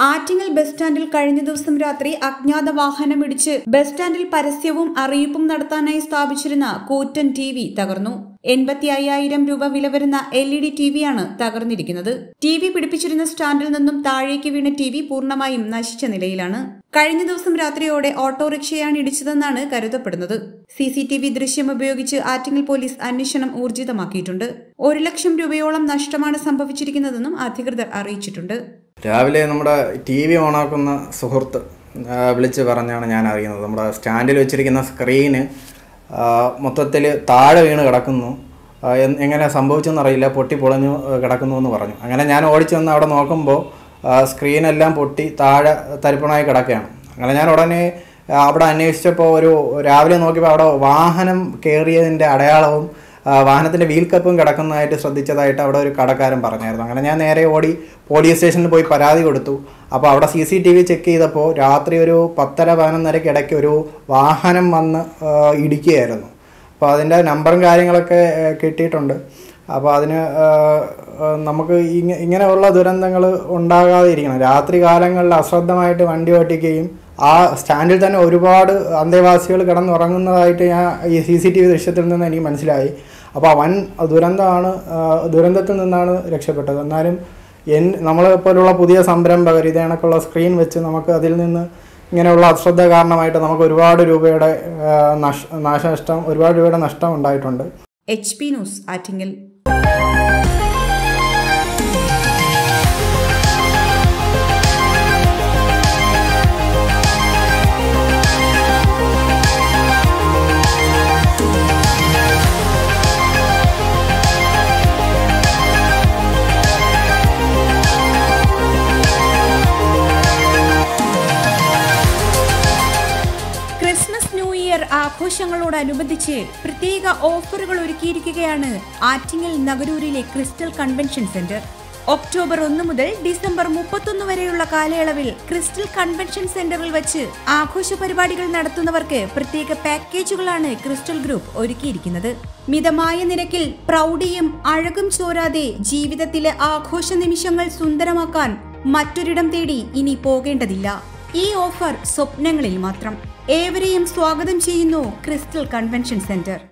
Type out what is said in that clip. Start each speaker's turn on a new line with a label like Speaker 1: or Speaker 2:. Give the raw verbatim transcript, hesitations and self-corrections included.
Speaker 1: Attingal bus സ്റ്റാൻഡിൽ കഴിഞ്ഞ ദിവസം രാത്രി അജ്ഞാത വാഹനമിടിച്ച് ബസ് സ്റ്റാൻഡിൽ പരസ്യവും അറിയിപ്പും നടത്താനായി സ്ഥാപിച്ചിരുന്ന കൂറ്റൻ ടി വി തകർന്നു. എൺപത്തി അയ്യായിരം രൂപ വില വരുന്ന എൽ ഇ ഡി ടി വിയാണ് തകർന്നിരിക്കുന്നത്. ടി വി പിടിപ്പിച്ചിരുന്ന സ്റ്റാൻഡിൽ നിന്നും താഴേക്ക് വീണ ടി വി പൂർണ്ണമായും നശിച്ച നിലയിലാണ്. കഴിഞ്ഞ ദിവസം രാത്രിയോടെ ഓട്ടോറിക്ഷയാണ് ഇടിച്ചതെന്നാണ് കരുതപ്പെടുന്നത്. സി സി ടി വി ദൃശ്യം ഉപയോഗിച്ച് ആറ്റിങ്ങൽ പോലീസ് അന്വേഷണം ഊർജിതമാക്കിയിട്ടുണ്ട്. ഒരു ലക്ഷം രൂപയോളം നഷ്ടമാണ് സംഭവിച്ചിരിക്കുന്നതെന്നും അധികൃതർ അറിയിച്ചിട്ടുണ്ട്.
Speaker 2: രാവിലെ നമ്മുടെ ടി വി ഓണാക്കുന്ന സുഹൃത്ത് വിളിച്ച് പറഞ്ഞാണ് ഞാൻ അറിയുന്നത്. നമ്മുടെ സ്റ്റാൻഡിൽ വെച്ചിരിക്കുന്ന സ്ക്രീന് മൊത്തത്തിൽ താഴെ വീണ് കിടക്കുന്നു, എങ്ങനെ സംഭവിച്ചെന്നറിയില്ല, പൊട്ടി പൊളഞ്ഞു കിടക്കുന്നു എന്ന് പറഞ്ഞു. അങ്ങനെ ഞാൻ ഓടിച്ചു വന്ന് അവിടെ നോക്കുമ്പോൾ സ്ക്രീനെല്ലാം പൊട്ടി താഴെ തരിപ്പണമായി കിടക്കുകയാണ്. അങ്ങനെ ഞാൻ ഉടനെ അവിടെ അന്വേഷിച്ചപ്പോൾ ഒരു രാവിലെ നോക്കിയപ്പോൾ അവിടെ വാഹനം കയറിയതിൻ്റെ അടയാളവും വാഹനത്തിൻ്റെ വീൽ കപ്പും കിടക്കുന്നതായിട്ട് ശ്രദ്ധിച്ചതായിട്ട് അവിടെ ഒരു കടക്കാരൻ പറഞ്ഞായിരുന്നു. അങ്ങനെ ഞാൻ നേരെ ഓടി പോലീസ് സ്റ്റേഷനിൽ പോയി പരാതി കൊടുത്തു. അപ്പോൾ അവിടെ C C T V check ചെയ്തപ്പോൾ രാത്രി ഒരു പത്തര പതിനൊന്നരയ്ക്ക് ഇടയ്ക്ക് ഒരു വാഹനം വന്ന് ഇടിക്കുകയായിരുന്നു. അപ്പോൾ അതിൻ്റെ നമ്പറും കാര്യങ്ങളൊക്കെ കിട്ടിയിട്ടുണ്ട്. അപ്പോൾ അതിന് നമുക്ക് ഇങ്ങ ഇങ്ങനെയുള്ള ദുരന്തങ്ങൾ ഉണ്ടാകാതെ ഇരിക്കണം. രാത്രി കാലങ്ങളിൽ അശ്രദ്ധമായിട്ട് വണ്ടി ഓട്ടിക്കുകയും ആ സ്റ്റാൻഡിൽ തന്നെ ഒരുപാട് അന്തേവാസികൾ കിടന്നുറങ്ങുന്നതായിട്ട് ഞാൻ ഈ സി സി ടി വി ദൃശ്യത്തിൽ നിന്ന് എനിക്ക് മനസ്സിലായി. അപ്പോൾ വൻ ദുരന്തമാണ്, ദുരന്തത്തിൽ നിന്നാണ് രക്ഷപ്പെട്ടത്. എന്നാലും എൻ നമ്മളെപ്പോലുള്ള പുതിയ സംരംഭകർ ഇതേ കണക്കുള്ള സ്ക്രീൻ വെച്ച് നമുക്ക് അതിൽ നിന്ന് ഇങ്ങനെയുള്ള അശ്രദ്ധ കാരണമായിട്ട് നമുക്ക് ഒരുപാട് രൂപയുടെ നഷ് നാശനഷ്ടം ഒരുപാട് രൂപയുടെ നഷ്ടം ഉണ്ടായിട്ടുണ്ട്.
Speaker 1: H P news Attingal. Christmas new year ആഘോഷങ്ങളോടനുബന്ധിച്ച് പ്രത്യേക ഓഫറുകൾ ഒരുക്കിയിരിക്കുകയാണ് ആറ്റിങ്ങൽ നഗരൂരിലെ ക്രിസ്റ്റൽ കൺവെൻഷൻ സെന്റർ. ഒക്ടോബർ ഒന്ന് മുതൽ ഡിസംബർ മുപ്പത്തൊന്ന് വരെയുള്ള കാലയളവിൽ ക്രിസ്റ്റൽ കൺവെൻഷൻ സെന്ററിൽ വെച്ച് ആഘോഷ പരിപാടികൾ നടത്തുന്നവർക്ക് പ്രത്യേക പാക്കേജുകളാണ് ക്രിസ്റ്റൽ ഗ്രൂപ്പ് ഒരുക്കിയിരിക്കുന്നത്. മിതമായ നിരക്കിൽ പ്രൗഢിയും അഴകും ചോരാതെ ജീവിതത്തിലെ ആഘോഷ നിമിഷങ്ങൾ സുന്ദരമാക്കാൻ മറ്റൊരിടം തേടി ഇനി പോകേണ്ടതില്ല. ഈ ഓഫർ സ്വപ്നങ്ങളിൽ മാത്രം. ഏവരെയും സ്വാഗതം ചെയ്യുന്നു ക്രിസ്റ്റൽ കൺവെൻഷൻ സെന്റർ.